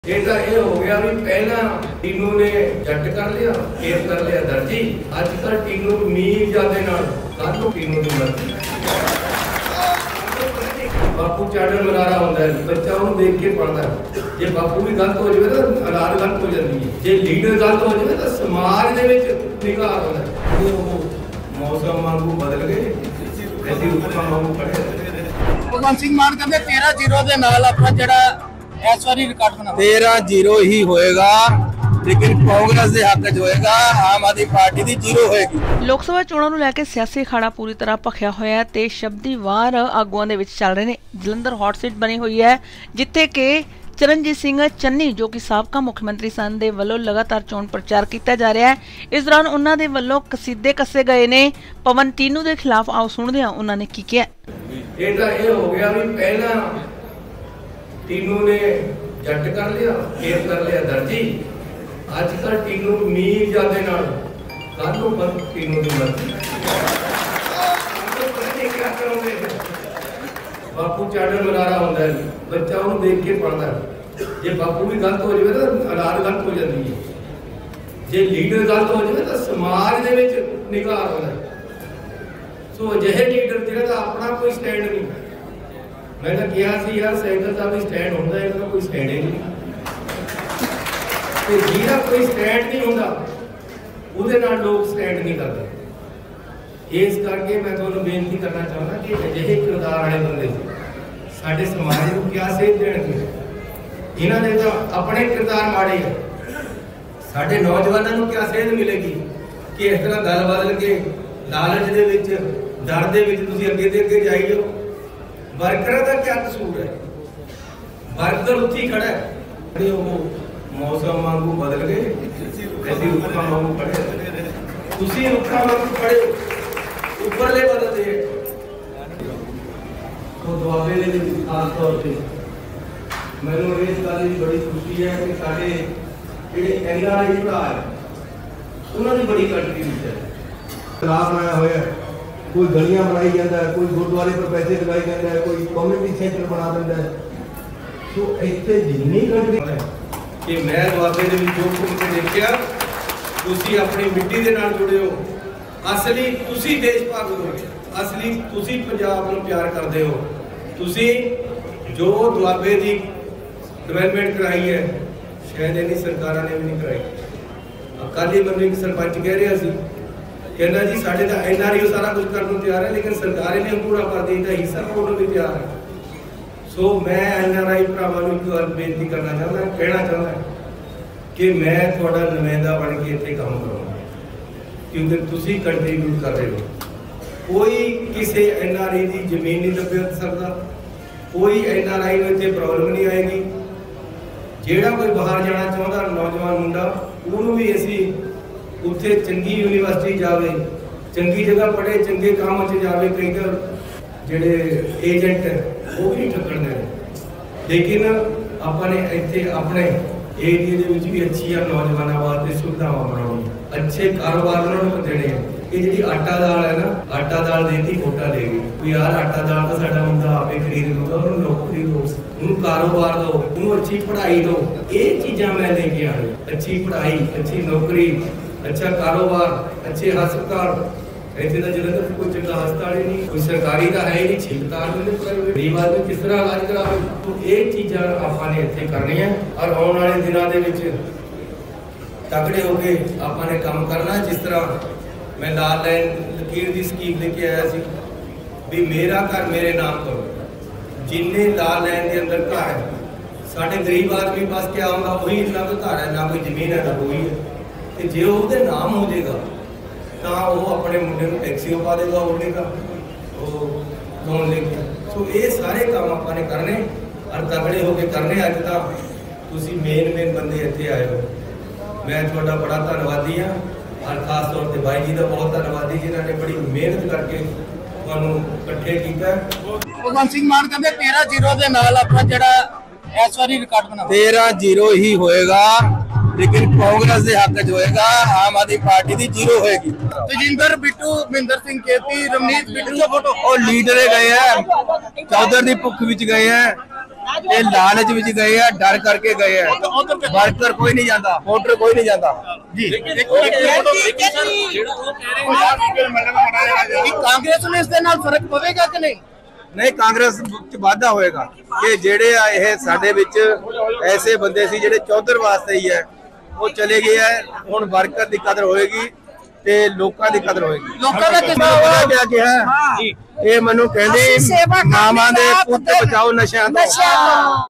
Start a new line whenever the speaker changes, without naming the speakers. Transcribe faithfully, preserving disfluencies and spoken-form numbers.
ये तो ये हो गया भी पहला टीनू ने जट कर लिया, फिर कर लिया दर्जी। आजकल टीनू मीर जाते नाल कानू टीनू दी मर्जी। बापू चाडर मरारा होंदा है, बच्चा उन्हें देख के पढ़ता है। जे बापू भी गलत हो जाए तो औलाद गलत हो जाती है। जे लीडर गलत हो जाए तो समाज दे विच निगाह होंदा है। वो मौसम वांगू बदल गए, ऐसी उपमा वांगू खड़े।
भगवंत सिंह मान कहते तेरह जीरो के नाल अपना जड़ा इस बारी रिकॉर्ड बना
तेरह जीरो ही होएगा, लेकिन कांग्रेस के हक च होएगा, आम आदमी पार्टी की जीरो होएगी।
लोक सभा चोਣਾਂ ਨੂੰ ਲੈ ਕੇ ਸਿਆਸੀ ਅਖਾੜਾ ਪੂਰੀ ਤਰ੍ਹਾਂ ਭਖਿਆ ਹੋਇਆ ਹੈ ਤੇ ਸ਼ਬਦੀ ਵਾਰ ਆਗੂਆਂ ਦੇ ਵਿੱਚ ਚੱਲ ਰਹੇ ਨੇ। ਜਲੰਧਰ ਹੌਟ ਸੀਟ ਬਣੀ ਹੋਈ ਹੈ ਜਿੱਥੇ ਕਿ ਚਰਨਜੀਤ ਸਿੰਘ ਚੰਨੀ ਜੋ ਕਿ ਸਾਬਕਾ ਮੁੱਖ ਮੰਤਰੀ ਸਨ ਦੇ ਵੱਲੋਂ ਲਗਾਤਾਰ ਚੋਣ ਪ੍ਰਚਾਰ ਕੀਤਾ ਜਾ ਰਿਹਾ ਹੈ। ਇਸ ਦੌਰਾਨ ਉਹਨਾਂ ਦੇ ਵੱਲੋਂ ਕਸੀਦੇ ਕੱਸੇ ਗਏ ਨੇ ਪਵਨ ਟੀਨੂ ਦੇ ਖਿਲਾਫ। ਆਓ ਸੁਣਦੇ ਹਾਂ ਉਹਨਾਂ ਨੇ ਕੀ ਕਿਹਾ।
ਇਹ ਤਾਂ ਇਹ ਹੋ ਗਿਆ ਵੀ ਪਹਿਲਾਂ टीनू ने जट कर लिया, फिर कर लिया दर्जी। आजकल टीनू मीर जाते नाल कानू बंद टीनू दी मर्जी। क्या करोगे? बापू चाडर मरारा होंदा है, बच्चा उन्हें देख के पढ़ता है। जे बापू भी गलत हो जाए तो औलाद गलत हो जाती है। जे लीडर गलत हो जाए तो समाज दे विच निगाह होंदा है। सो अजिहे लीडर जिहदा अपना कोई स्टैंड नहीं। मैं तो कहा सी यार सैकल का भी स्टैंड होता है, इनका कोई स्टैंड ही नहीं। तो जिहदा कोई स्टैंड नहीं होता उहदे नाल लोग स्टैंड नहीं करते। इस करके मैं तुहानूं बेनती करना चाहता कि अजिहे किरदार वाले बंदे साडे समाज नूं क्या सेध देणगे। इन्हां दे तां अपने किरदार माड़े है, साडे नौजवानों नूं क्या सेध मिलेगी कि इस तरह गल बदल के लालच दे विच डर दे विच तुसीं अगे ते अगे जाई जाओ। वर्कर का क्या कसूर है? वर्कर उत्थे खड़ा है। वो मौसम वांगू बदल गए, ऐसी उपमा वांगू खड़े। तुसी उपमा वांगू खड़े ऊपरले बदलते तो दुआबे दे विच खास तौर पे मैनूं इस गल दी बड़ी खुशी है कि साडे जिहड़े एन आर आई भरा है उन्हां दी बड़ी कंट्रीब्यूशन है। राह बनाया होया है, कोई गलियां बनाई जाता है, कोई गुरुद्वारे पर पैसे लगाई जाता है, कोई कम्युनिटी सेंटर बना देता है। तो इतने जिन्नी कंट्री कि मैं दुआबे दे विच जो कुछ देखिया, तुसी अपनी मिट्टी दे नाल जुड़े हो, असली तुसी देश भक्त हो, असली तुसी पंजाब नूं प्यार करदे हो। तुसी जो दुआबे दी डेवलपमेंट कराई है शायद इन्नी सरकारां ने भी नहीं कराई। अकाली मंत्री सरपंच कह रहा सी, कहना जी साढ़े तो एन आर आई सारा कुछ करने तैयार है, लेकिन सरकार ने पूरा कर दी तो हिस्सा होने भी तैयार है। सो मैं एन आर आई भरावां नूं एक गल बेनती करना चाहता, कहना चाहता कि मैं थोड़ा नुमाइंदा बन के इत्थे काम करूँगा, क्योंकि तुसी कंट्रीब्यूट कर रहे हो। कोई किसी एन आर आई की जमीन नहीं दबे सकता, कोई एन आर आई में इत्थे प्रॉब्लम नहीं आएगी। जिहड़ा कोई बाहर जाना चाहता नौजवान मुंडा उन्होंने भी असीं उत्थे चंगी यूनिवर्सिटी जावे, चंगी जगह पढ़े, चंगे काम च जावे। कई तो जिहड़े एजेंट है वो भी नहीं ठक्कण देने, लेकिन अपने इत्थे अपने एरिए दे विच भी अच्छी नौजवानों वास्ते सुविधावां बनाउणी, अच्छे कारोबार उन्हां नूं देने। ये जिहड़ी आटा दाल है ना, आटा दाल देती वोटां ले गई कोई यार आटा दाल तो साडा मुंडा आपे खरीद लूगा, उन्होंने नौकरी दो, उन्होंने कारोबार दो, उन्होंने अच्छी पढ़ाई दो। ये चीज़ां मैं लेके आ रही, अच्छी पढ़ाई, अच्छी नौकरी, अच्छा कारोबार, अच्छे हस्पताल। इतने तो जलंधर कोई चंगा हस्पताल ही नहीं, कोई सरकारी का है ही नहीं, छिलकार गरीब आदमी किस तरह इलाज करावे। तो ये चीज़ां आपने इत्थे करनी है और आने वाले दिनों के विच तगड़े होकर आपने काम करना है। जिस तरह मैं लाल लाइन लकीर की स्कीम लेके आया सी भी मेरा घर मेरे नाम करो, जिन्ने लाल लाइन के अंदर घर है साढ़े गरीब आदमी पास क्या होगा, वही इतना का घर है, ना कोई जमीन है ना कोई है। कि जे ਉਹਦੇ नाम हो जाएगा तो वो अपने मुंडे को टैक्सी पा देगा, उड़ेगा वो लोन लेके। सो ये सारे काम आपने करने और तगड़े होके करने। अज तक तुसी मेन मेन बंदे इत्थे आए हो, मैं थोड़ा बड़ा धन्नवादी हाँ और खास तौर पर भाई जी का बहुत धन्नवादी जिन्होंने बड़ी मेहनत करके तुहानूं इकट्ठे किया।
भगवंत सिंह मान कहते तेरह जीरो के नाल अपना जड़ा इस बारी रिकॉर्ड बना
तेरह जीरो ही होएगा, लेकिन कांग्रेस के हक च होएगा, आम आदमी पार्टी की जीरो होएगी।
तजिंदर बिट्टू, महेंद्र सिंह केती, रमनीत बिट्टू
और लीडर गए हैं, चौधर दी भुख विच गए हैं, ਇਹ ਲਾਲਚ ਵਿੱਚ ਗਏ ਆ, ਡਰ ਕਰਕੇ ਗਏ ਆ। ਵਰਕਰ ਕੋਈ ਨਹੀਂ ਜਾਂਦਾ, ਵੋਟਰ ਕੋਈ ਨਹੀਂ ਜਾਂਦਾ ਜੀ।
ਕਾਂਗਰਸ ਨੂੰ ਇਸ ਦੇ ਨਾਲ ਫਰਕ ਪਵੇਗਾ ਕਿ ਨਹੀਂ?
ਨਹੀਂ, ਕਾਂਗਰਸ ਚ ਵਾਧਾ ਹੋਏਗਾ ਕਿ ਜਿਹੜੇ ਆ ਇਹ ਸਾਡੇ ਵਿੱਚ ਐਸੇ ਬੰਦੇ ਸੀ ਜਿਹੜੇ ਚੌਧਰ ਵਾਸਤੇ ਹੀ ਹੈ, ਉਹ ਚਲੇ ਗਏ ਆ। ਹੁਣ ਵਰਕਰ ਦੀ ਕਦਰ ਹੋਏਗੀ ਤੇ ਲੋਕਾਂ ਦੀ ਕਦਰ ਹੋਏਗੀ।
ਲੋਕਾਂ ਦਾ ਕਿਸ
ਕਿਹਾ ਕਿਹਾ ਇਹ ਮੈਨੂੰ ਕਹਿੰਦੇ ਮਾਵਾਂ ਦੇ ਪੁੱਤ ਬਚਾਓ ਨਸ਼ਿਆਂ ਤੋਂ।